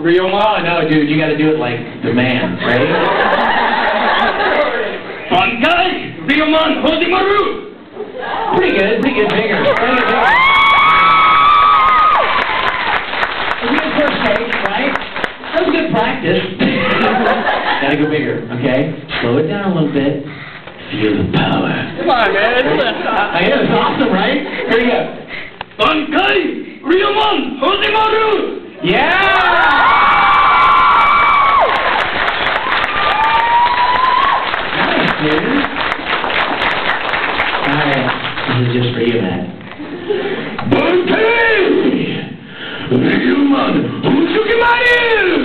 Real man. Oh, no, dude, you gotta do it like the man. Ready? Bankai, real man, Hodimaru. Pretty good, bigger. Pretty good, bigger. A good first take, right? That was good practice. Gotta go bigger, okay? Slow it down a little bit. Feel the power. Come on, man. I know, it's awesome, right? Here we go. Bankai, real man, Hodimaru. Yeah! Nice, dude. Alright, this is just for you, man. Bankai, real man, Hodimaru.